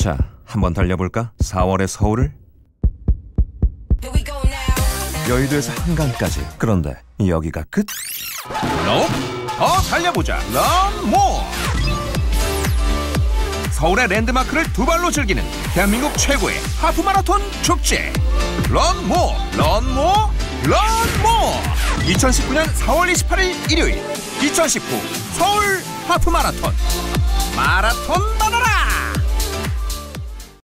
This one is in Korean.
자, 한번 달려볼까? 4월의 서울을? 여의도에서 한강까지. 그런데 여기가 끝? 더 달려보자. 런모. 서울의 랜드마크를 두 발로 즐기는 대한민국 최고의 하프마라톤 축제. 런모 2019년 4월 28일 일요일 2019 서울 하프마라톤. 마라톤 받아라.